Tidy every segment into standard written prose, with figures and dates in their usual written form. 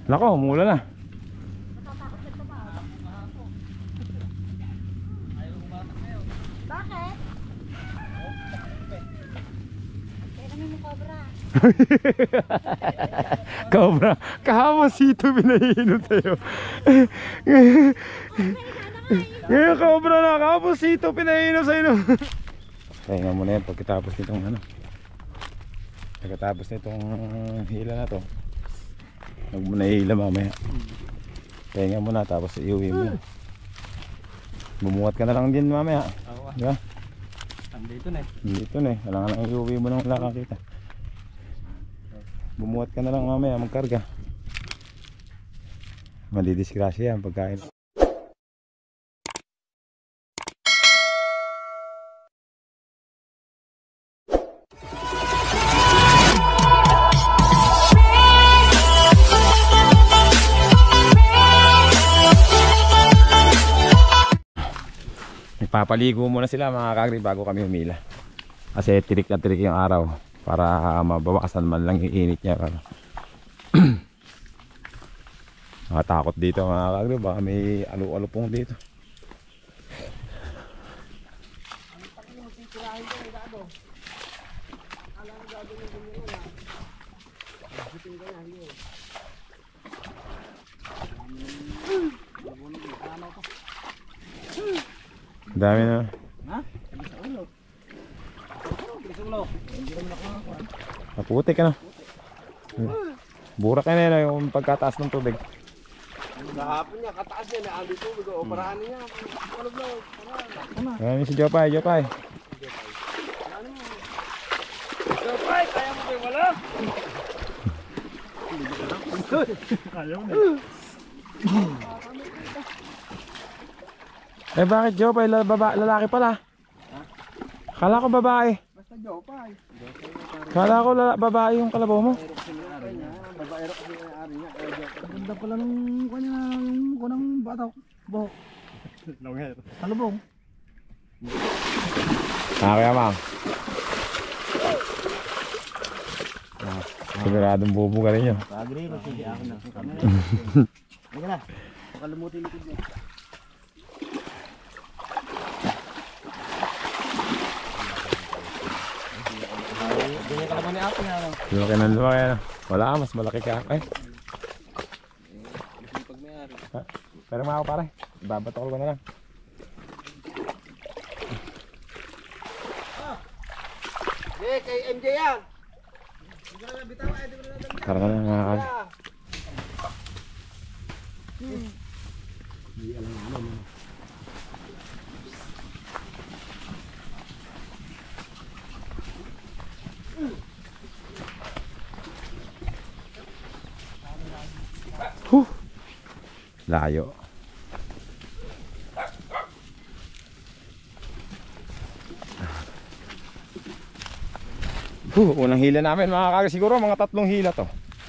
Nako, mula na. Bakit? Kaya namin mo cobra. Cobra. Kahapon sito pinahinom sa'yo. Ngayon cobra na. Kahapon sito pinahinom sa'yo. Kaya nga muna yan pagkatapos nitong ano. Pagkatapos nitong hila na to. Huwag mo na hila mamaya. Kaya nga muna tapos iuwi mo. Bumuhat ka na lang din mamaya. Diba? Andito na eh. Dito na eh. Wala nga lang iuwi mo nang wala kakita. Bumuhat ka na lang mamaya magkarga. Madidisgrasya yan pagkain. Papaligo muna sila mga kagri bago kami humila. Kasi tirik na tirik yung araw para mabawasan man lang yung init niya. Nakatakot dito mga kagri, baka may alu-alupong dito. Dami na. Ha? Sa ulo. Sa ulo. Hindi naman ako. Naputik ka na. Burak ka na yun yung pagkataas ng tubig. Kahapon niya, kataas niya, may andi tubig. Operahan niya. Ayan si Jopay, Jopay. Jopay, kaya mo kayo wala? Ayaw na. Eh bakit Jopay? Lalaki pala. Kala ko babae. Basta Jopay. Kala ko babae yung kalabaw mo. Babae ro kasi ari niya. Ganda pala nung kanya yung kunang bata. Buhok. Longher. Talubong. Kaya ma'am. Siguradong bubuga rin yun. Pagri, sige ako na. Sige na. Makalimutin likod niya. Ganyan ka naman ni ate nga. Laki ng lumaki ano. Wala ka, mas malaki ka. Ay. Pag may ari. Pero mga ako pare. Babatokol ko na lang. Kay MJ yan. Tara na lang mga kali. Layo. Unang hila namin mga kagri, siguro mga 3 hila to.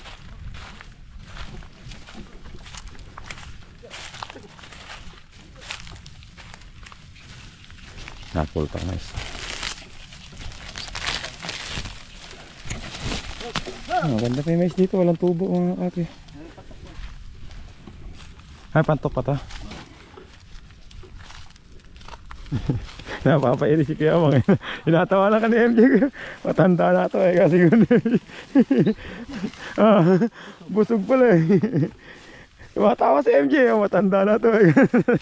Napultak na isa. Maganda pa yung mais dito, walang tubo mga kagri. Ay, pantok pa to. Napapainis si Kuya Mang. Inatawa na ka ni MJ. Matanda na to eh. Kasi busog pala eh. Tumatawa si MJ. Matanda na to eh.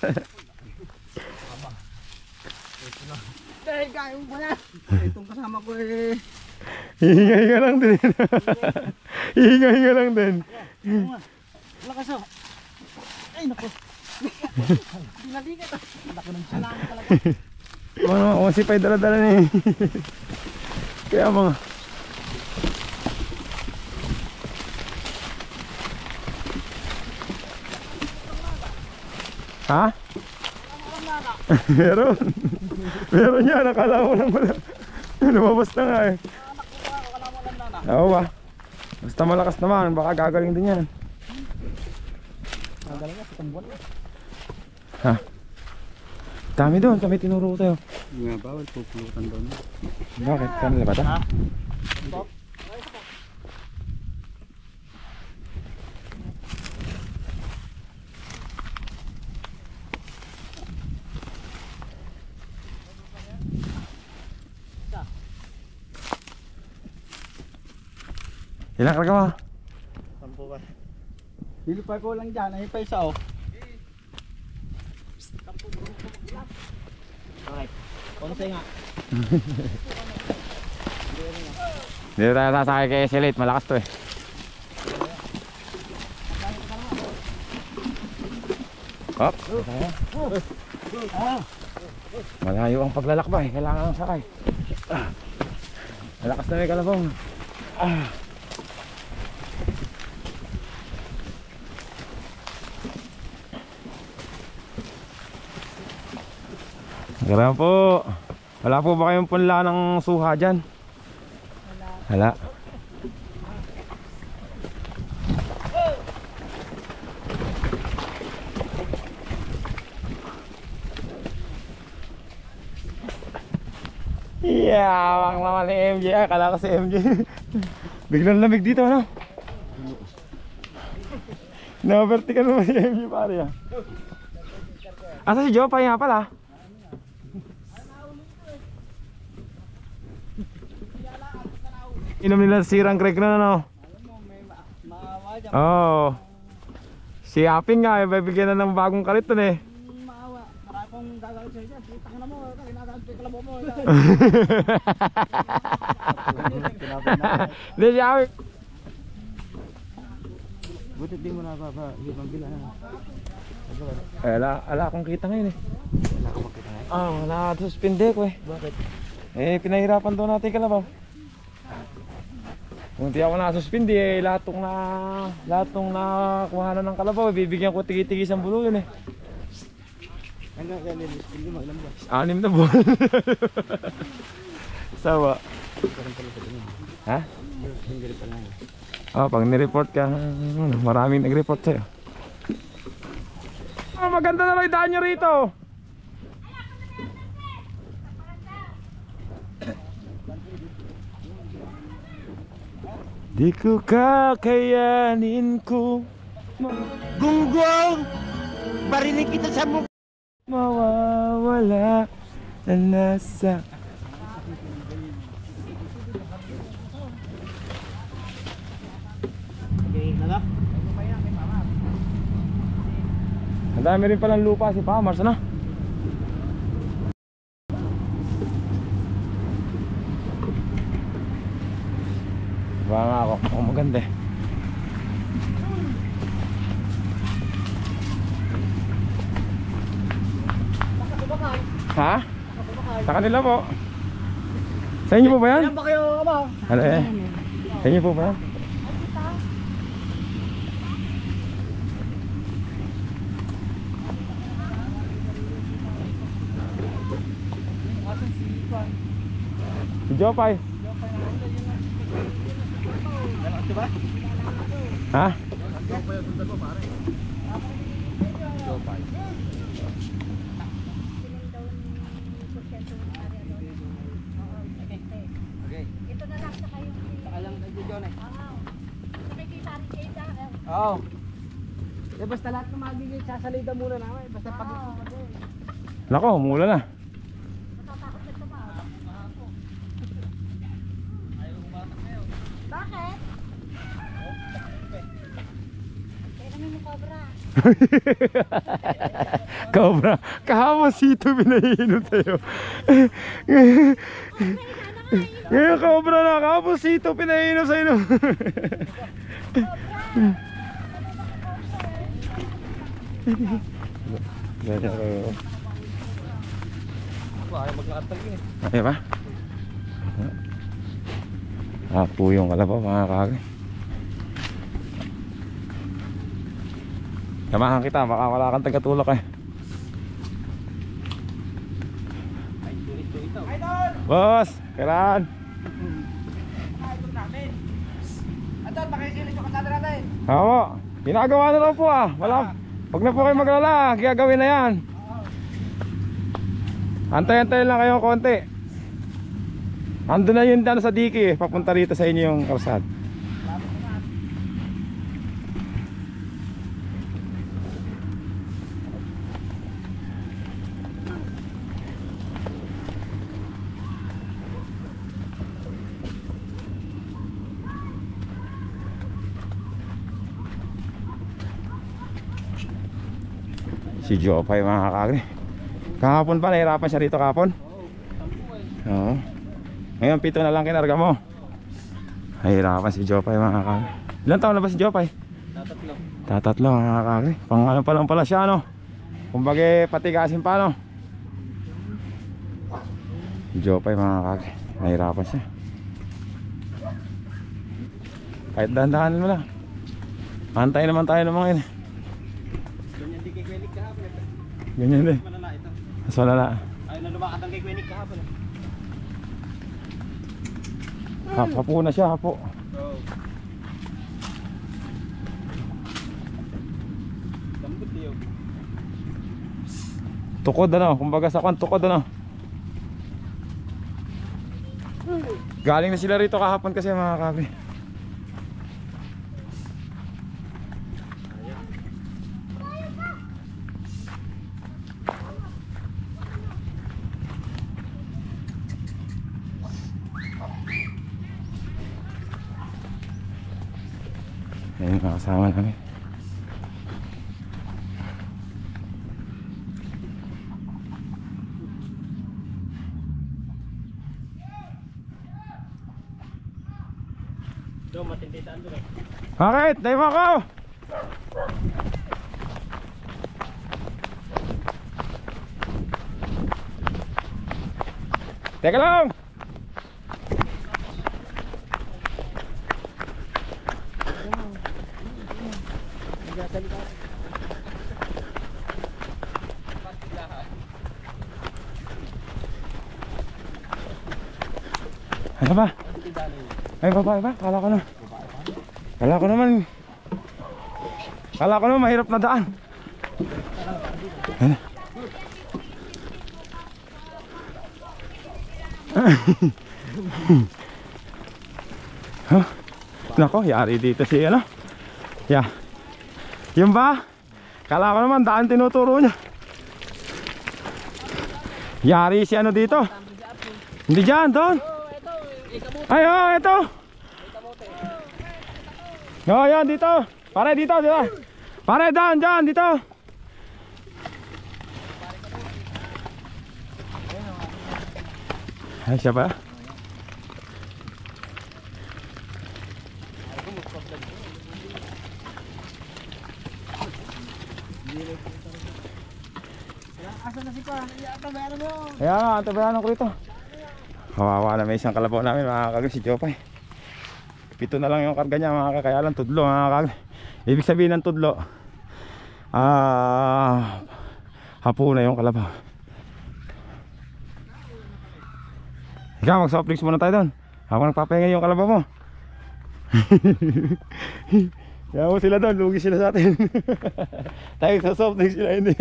Dahil kaya mo pala. Itong kasama ko eh. Hihinga-hinga lang din. Hihinga-hinga lang din. Lakas o. Ay naku. Dinaligat ah. Laki ng salamat talaga. Ano, masipay dala-dala ni Kaya mga ha? Meron. Meron yan, nakala ko lang wala. Lumabas na nga eh. Oo ba? Basta malakas naman, baka gagaling din yan. Gagaling ka, patambuan ka. Ha? Dami doon, kami tinuro tayo. Nga bawal pupulutan doon. Bakit? Kanila ba ito? Ha? Ilang karga mo? 10 ba? Dilipay ko lang dyan, ay pa isa oh. Okay, konse nga. Dito tayo sasakay kay Selate, malakas to eh. Hop! Malayo ang paglalakbay, kailangan ng sakay. Malakas na may kalabong. Ganun po. Wala po ba kayong punla ng suha dyan? Wala. Yeah, ang naman ni MJ. Akala ko si MJ. Biglang lamig dito, ano? Na-vertical naman si MJ pare ah. Asa si Jopay nga pala? Inom nila sirang Craig na ano? Oo. Si Aping nga, bibigyan na ng bagong kariton eh. Maawa, marami kong gagawin sa'yo dyan. Tanga na mo, kinakain ko yung kalabo mo. Hindi si Aping. Buti di mo na ibang bila na. Ala akong kita ngayon eh. Wala ka makita ngayon? Nakasuspinde ko eh. Bakit? Eh, pinahirapan daw natin kalabaw. Kung di ako nakasuspindi eh, lahat tong nakuhanan ng kalabaw, bibigyan ko tigi-tigis ang bulo yun eh. Hanggang ganyan, hindi mo ilang buwan. 6 na buwan. Sawa. Parang pala sa ganyan. Ha? Hindi rin pala ngayon. Pag nireport ka, maraming nag-report sa'yo. Maganda na lang yung daan nyo rito. Di ko kakayanin ko Gunggong! Barinig kita sa mukha! mawawala na nasa. Ang dami rin palang lupa si Pamars, ano? Diba nga ako, mukhang maganda eh. Ha? Sa kanila po. Sa inyo po ba yan? Ilan ba kayo, ama? Ano eh? Sa inyo po ba yan? Si Jopay. Diba? Ha? Okay. Ito na lang sa kayo. Alang nagjo-John eh. Nakikita rin kayo dyan. Oo. Eh basta lahat ng magiging sasalida muna namin. Basta pag... Nako, mula na. Natatakot na ito ba? Bakit? Kaya namin mo cobra. Cobra, kahapon sito pinahihinom sa'yo. Ngayon cobra na, kahapon sito pinahihinom sa'yo. Ayaw maglakad talaga eh. Ayaw ba? Apo yung kalabaw mga kagay. Samahan kita, baka wala kang tagatulak eh. Ay, tulit-tulit ito. Boss, kailan? Adon, makisilit yung kasada natin. Oo, ginagawa na lang po ah. Wala, wag na po kayo maglala, gagawin na yan. Antay-antay lang kayo konti. Ando na yun dyan sa diki eh, papunta rito sa inyo yung kalsad. Si Jopay mga kakagri. Kahapon pa, nahirapan siya rito kahapon. Oo. Ngayon 7 na lang kinarga mo. Nahirapan si Jopay mga kakagri. Ilan taon na ba si Jopay? Tatatlo mga kakagri. Pang ano pa lang pala siya, no? Kumbaga patigasin pa, no? Si Jopay mga kakagri. Nahirapan siya. Kahit dahan-dahanin mo lang. Antay naman tayo ng mga yun. Ganyan di kay Kwenik kahapon. Ganyan din. Malala ito. Mas malala. Ay, nalumakat ang kay Kwenik kahapon. Hapo na siya, hapo. Oo. Lambot niyo. Tukod ano, kumbaga sa kwan, tukod ano. Galing na sila rito kahapon kasi mga kabi. Ayun mga kasama namin. Do, matinditaan doon eh. Bakit? Dahil mo ako! Teka lang! Ano ba? Ay babae ba? Kala ko na. Kala ko naman. Kala ko naman mahirap na daan. Ano? Huh? Nako, yari dito si ano? Yeah. Yung ba? Kala ko naman daan tinuturo niya. Yari si ano dito? Hindi dyan, doon. Ay, oh, ito. Oh, yan, dito. Pare, dito, dito. Pare, dyan, dito. Ay, siya ba? Asa na si Pa? Tabayan mo. Ayan, tabayan ko rito. Kawawa na may isang kalabaw namin mga kagri, si Jopay. 7 na lang yung karga niya mga kagri, kaya lang tudlo mga kagri. Ibig sabihin ng tudlo, hapo na yung kalabaw. Ikaw, mag-soft drinks muna tayo doon habang nagpapahinga yung kalabaw mo. Kaya mo sila doon, lugi sila sa atin. Tayo sa soft drinks sila hindi.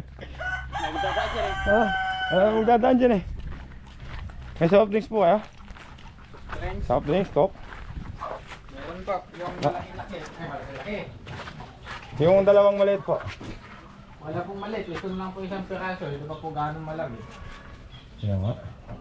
Magdadaan dyan eh. May soft drinks po kayo? Soft drinks, Coke? Meron po, yung malaki-laki. Ay, malaki-laki. Yung dalawang maliit po. Wala pong maliit. Ito lang po isang piraso. Ito pa po ganong malaki. Yan nga.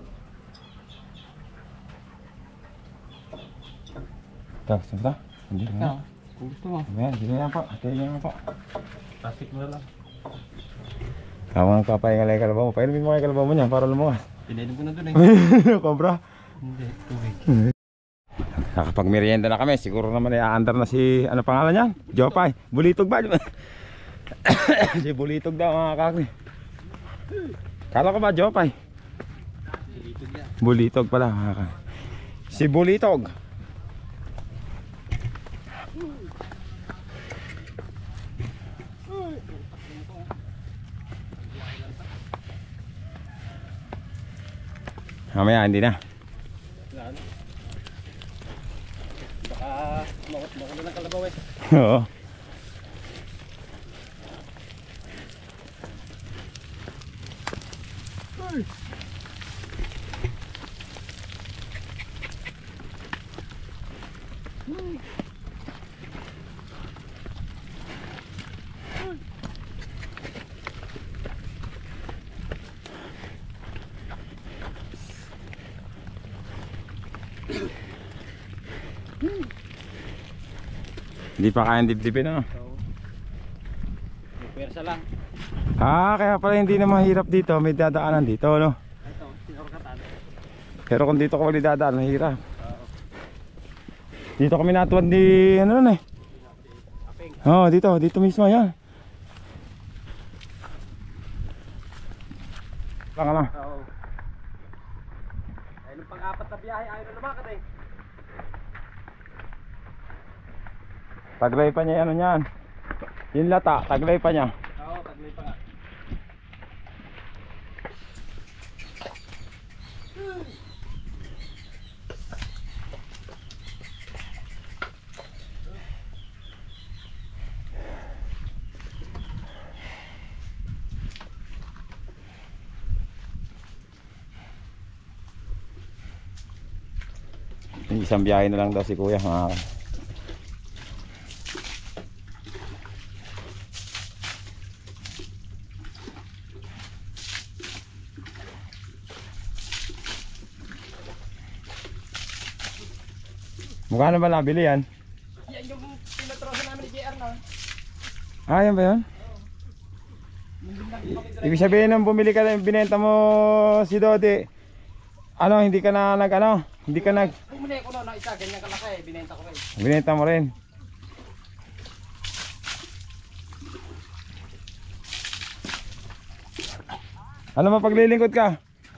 Tapos na ba? Hindi na. Kung gusto mo. Ayan, hindi na po. Tayo na po. Plastic mo lang. Tama nagpapahinga lang yung kalabaw mo. Painumin mo kayo kalabaw mo niyan para lumuwas. Pinainom ko na dun eh. Kobra. Hindi, tubig. Nakapag-merienda na kami. Siguro naman i-aandar na si, ano pangalan niyan? Jopay. Bulitog ba? Si Bulitog daw mga kakri. Kala ko ba Jopay? Bulitog yan. Bulitog pala mga kakri. Si Bulitog. Mamaya hindi na. Baka makulo ng kalabaw eh. Oo. Hindi pa kayang dibdibin ano. Pwersa lang. Kaya pala hindi na mahirap dito. May dadaanan dito, no? Ito, sinurkatan. Pero kung dito ko ulit dadaan, mahirap. Dito kami natuwad di, ano nun eh. Oo, dito mismo, yan. Baka na. Oo. Ay, nung pang-apat na biyahe, ayaw na lumakad eh. Taglay pa niya, ano yan. Yung lata, taglay pa niya. Oo, taglay pa nga. Isang biyahe na lang daw si kuya, mga mukha na ba nabili yan? Yan yung pinatrosa namin ni JR na. Yan ba yun? Ibig sabihin nung bumili ka na, binenta mo si Dodi, ano, hindi ka na hindi ka Bumili ko na isa, ganyan kalaki eh, binenta ko rin. binenta mo rin. Ano mapaglilingkod ka?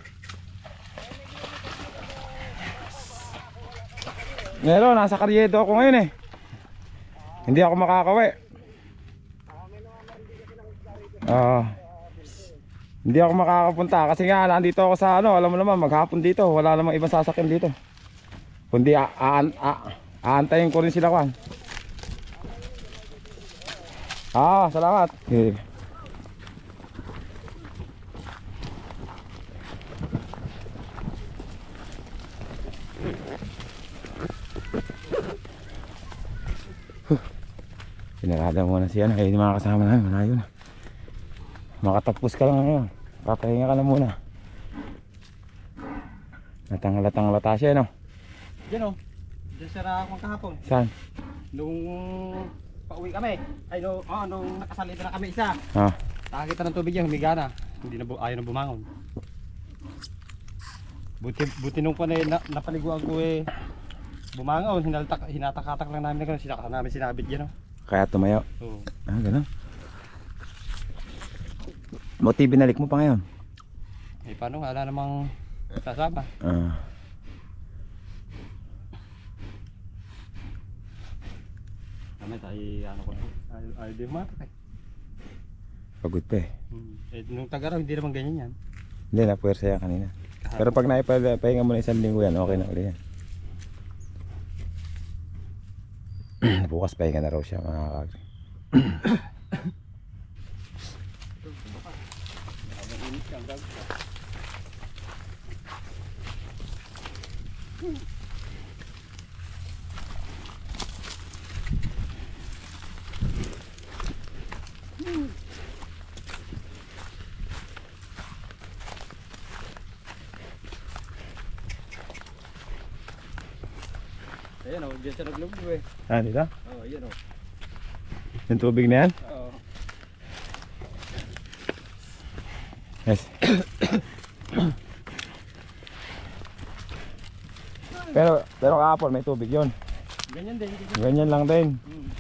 Meron, nasa Karyedo ako ngayon eh. Hindi ako makakawi. Hindi ako makakapunta kasi nga nandito ako sa ano, alam mo naman maghapon dito, wala namang ibang sasakyan dito. Kundi aantayin ko rin sila kwan. Salamat. Pinarada muna siya na, yung mga kasama namin, malayo na. Makatapos ka lang ngayon, papahinga ka na muna. Natangala-tangala siya, no? Diyan o, diyan sira akong kahapon. Saan? Nung pauwi kami, ay nung nakasalita na kami isa. Nakakita ng tubig yan, humiga na. Hindi na ayaw na bumangon. Buti nung pa na napaliguan ko eh, bumangon, hinatakatak lang namin na gano'n, sinaka namin sinabit dyan o. Kaya tumayo? Oo. Gano'n. Buti binalik mo pa ngayon? Eh paano nga, wala namang sasama. Kami tayo, ano ko, ayaw din matak eh. Pagod pa eh. Nung tagaraw, hindi naman ganyan yan. Hindi na, puwersa yan kanina. Pero pag naipahinga mo na isang linggo yan, okay na ulit yan. Bukas pahinga na raw siya, mga kagri. Ayan o, diyan siya naglubo eh. Dito? Oo, ayan o. Yung tubig na yan? Oo. Yes. pero kahapon may tubig yun. Ganyan din. Ganyan lang din.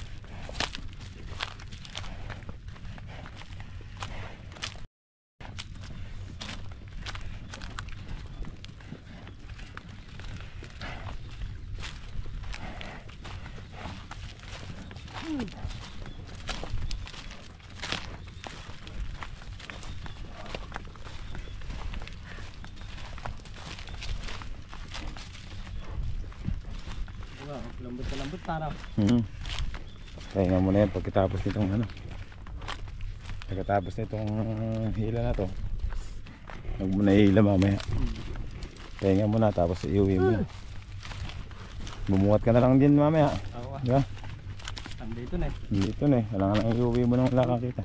Lambot na lambot taraw. Pahinga muna yan pagkatapos nitong ano. Pagkatapos nitong hila na to. Huwag mo na hila mamaya. Pahinga muna tapos iuwi mo. Bumuhat ka na lang din mamaya. Oo. Diba? Andito na eh. Dito na eh. Wala nga lang iuwi mo nang wala kakita.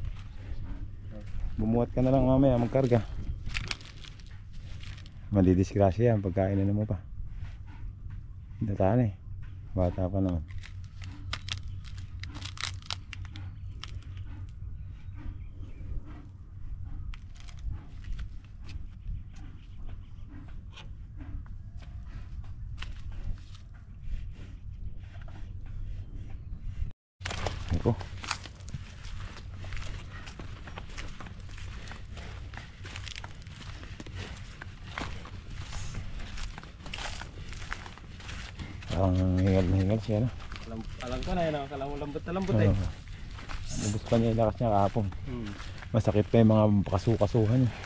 Bumuhat ka na lang mamaya magkarga. Madidisgrasya yan pagkainin mo pa. Dataan eh. Bata pa naman. ko. Parang hingal na hingal siya, no? Alam ko na yun, lambot na lambot eh. Ubus pa niya yung lakas niya kahapon. Masakit pa yung mga kasukasuhan niya.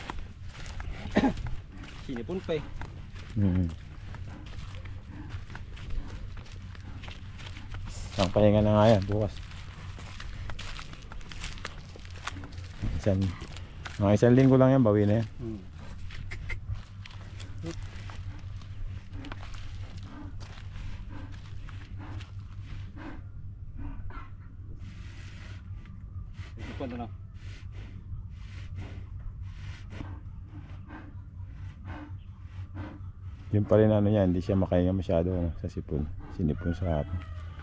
Sinipon pa eh. Ang pahinga na nga yan bukas. Mga isang linggo lang yan, bawi na yan. Ito na. Yun pa rin ano yan, hindi siya makahinga masyado, ano, sa sipon. Sinipon sa hapon.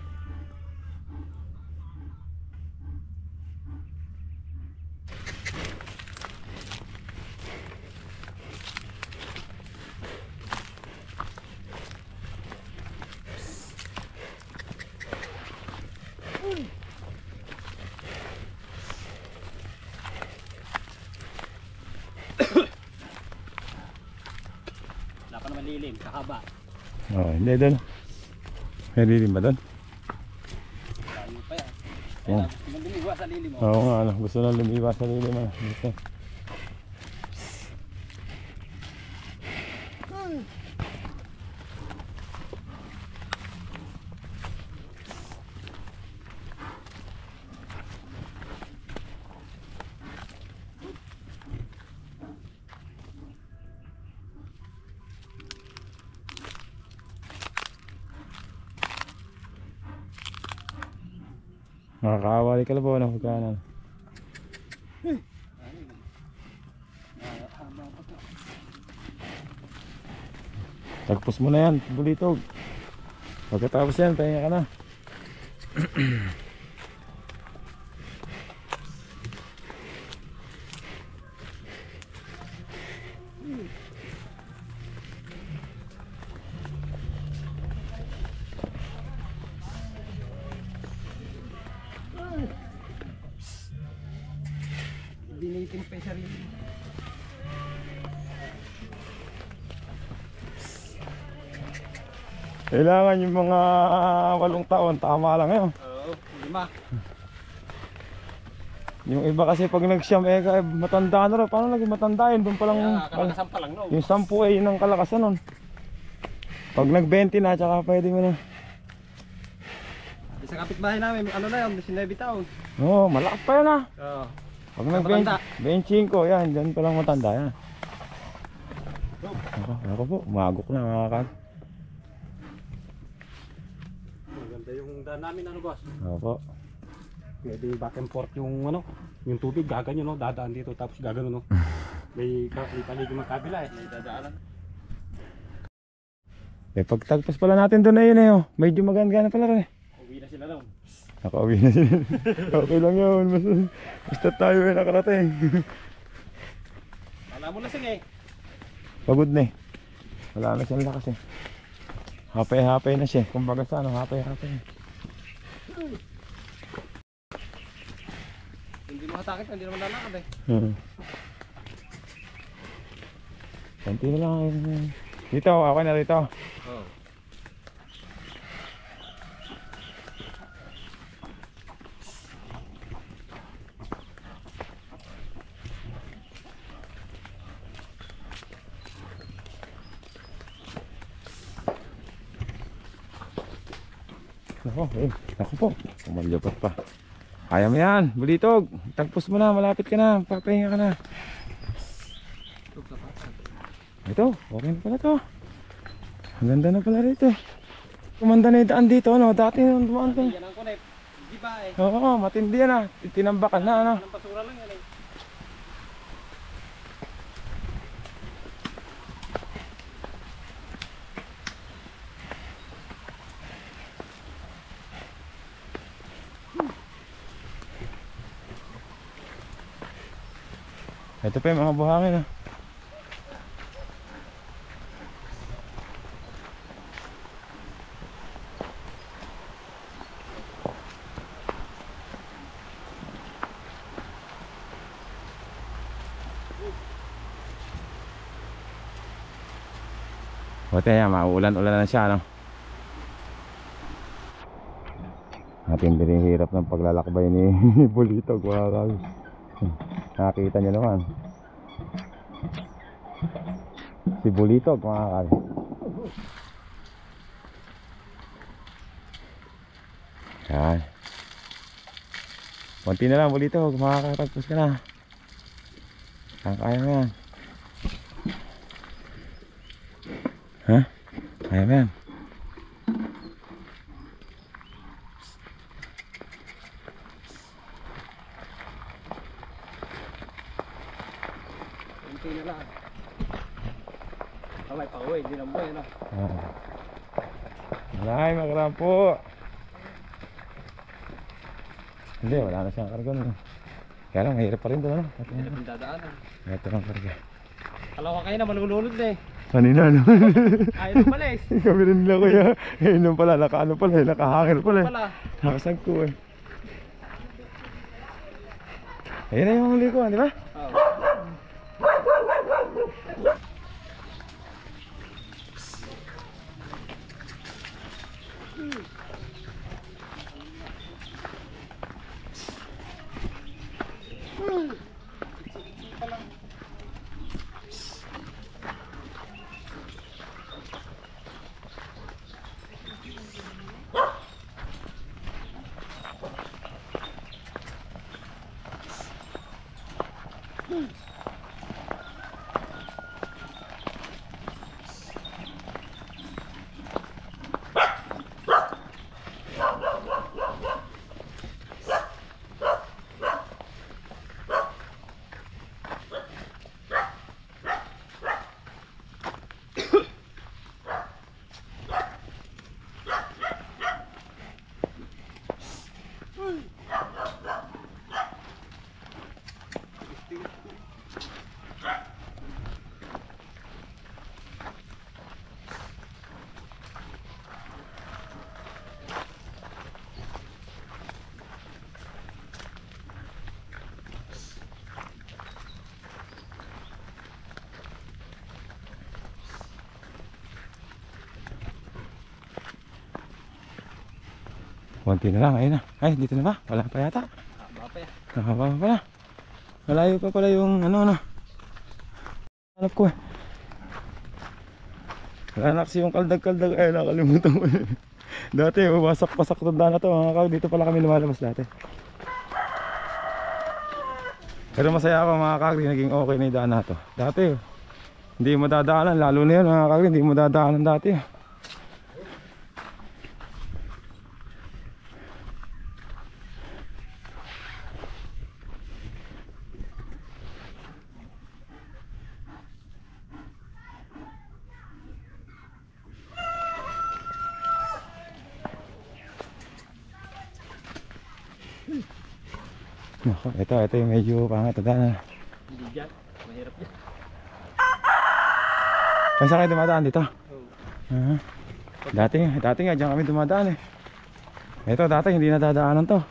Wala pa naman lilim, kakaba. Oh, hindi doon. May lilim ba doon? Tayo pa yan. Oh. Kaya lumiwas sa lilim mo. Oo nga, ano, gusto na lumiwas sa lilim, ano. Dito. Nakakawali ka lang po ng pagkanan. Tagpos mo na yan, bulitog. Pagkatapos yan, pahinga ka na. Dinitin pa yung sarili. Kailangan yung mga 8 taon, tama lang yun. Oo, 5. Yung iba kasi pag nag-siyam, matanda na rin. Paano naging matanda yun? Doon pa lang, Kalakasan pa lang, no? yung 10 yun ang kalakasan nun. Pag nag-20 na, tsaka pwede mo na. Sa kapitbahay namin, ano na yun, 19 taon. Oo, malakas pa yan ah. Oo. Pag Matanda. nag-25, yan, dyan pa lang matanda yan. Ako po, umagok na mga kan. Maganda yung daan namin, ano boss? Opo. Pwede back and forth yung ano, yung tubig gaganyo no, dadaan dito tapos gagano no. May paligid ng kabila eh, may dadaanan. Pagtagpas pala natin doon na yun oh. Medyo maganda pala rin. Uwi na sila daw. Nakauwi na sila. Okay lang yun. Basta tayo nakarating. Alam mo na sige. Pagod na eh. Wala na siyang lakas eh. Hapay-hapay na siya. Kumbaga sa ano, hapay-hapay. Hindi mo hatakit, hindi naman lalakad eh. Konti na lang. Dito, ako na rito. Oo. Ako po. Kumalyapat pa. Kaya mo yan, bulitog. Tagpos mo na, malapit ka na. Papahinga ka na. Ito, okay na pala to. Ang ganda na pala rito. Kumanda na yung daan dito, ano? Dati nung dumaan to. Yan ang kunay. Di ba eh? Oo, matindi yan ah. Tinambakan na, ano? Anong basura lang yan eh. Ito pa yung mga buhangin ah. Buti yan, mauulan-ulan na siya, no? Ating dinihirap ng paglalakbay ni Bulitog, mga kag. Nakakita niyo naman. Si Bulitog, mga kag. Yan. Konti na lang, Bulitog. Makakatagpos ka na. Kaya mo yan. Ha? Kaya mo yan. Kunti na lang. Kamay pa uwi, hindi lang buhay, no? Malay, magrampo. Hindi, wala na siyang karga, no? Kaya lang, mahirap pa rin doon, no? Hirap yung dadaanan. Ito lang karga. Kalawa kayo na, malulunod na eh. Kanina, no? Ayaw umalis. Kami rin nila, kuya. Eh, nung pala, nakaano pala, nakahangil pala. Pala. Nakasagko, eh. Ayun na yung huli ko, di ba? Oo. Konti na lang, ayun na. Ay, dito na ba? Wala pa yata. Haba pa yan. Nakaba pa pala. Malayo pa pala yung ano. Hanap ko eh. Wala na kasi yung kaldag-kaldag. Ay, nakalimutan ko eh. Dati, wasak-wasak tanda na to, mga kag. Dito pala kami lumalabas dati. Pero masaya ako, mga kag. Naging okay na yung daan na to. Dati, hindi mo dadaanan. Lalo na yun, mga kag. Hindi mo dadaanan dati. Nako, ito yung medyo pangatanda na. Hindi dyan. Mahirap yan. Kaya saan kayo dumadaan dito? Oo. Dati nga dyan kami dumadaan eh. Ito dati hindi nadadaanan to.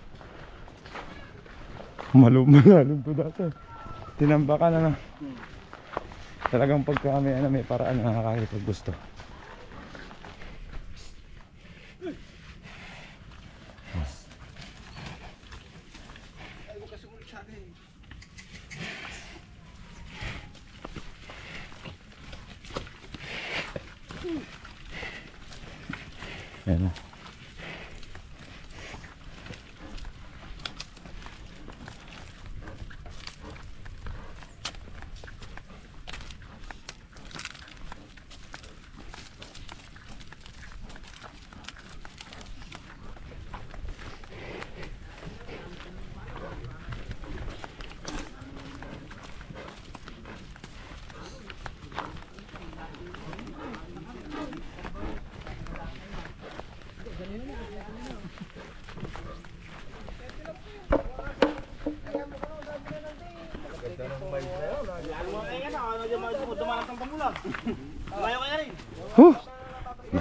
Malalim to dati. Tinambakan na. Talagang pagka may paraan na nakakipag gusto. Ayan na.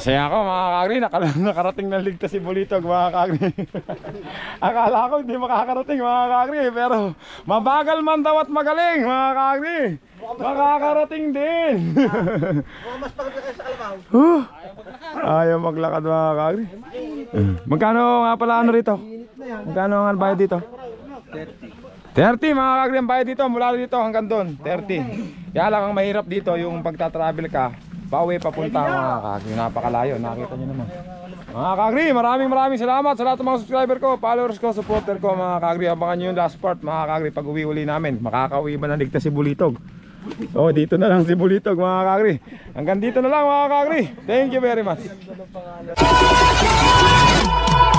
Masaya ako mga kagri, nakarating ng ligtas si Bulitog mga kagri. Akala ko hindi makakarating mga kagri, pero mabagal man daw at magaling mga kagri. Makakarating din. Mas pagod kayo sa kalabaw. Ayaw maglakad mga kagri. Magkano nga pala ano rito? Magkano nga ang bayad dito? 30 mga kagri ang bayad dito, mula dito hanggang doon, 30. Kaya lang ang mahirap dito yung pagta-travel ka, pauwi papunta mga kagri, napakalayo, nakita nyo naman. Mga kagri, maraming salamat sa lahat ng mga subscriber ko, followers ko, supporter ko mga kagri. Abangan nyo yung last part mga kagri pag uwi uli namin. Makakauwi ba ng ligtas si Bulitog? Oh, dito na lang si Bulitog mga kagri. Hanggang dito na lang mga kagri. Thank you very much.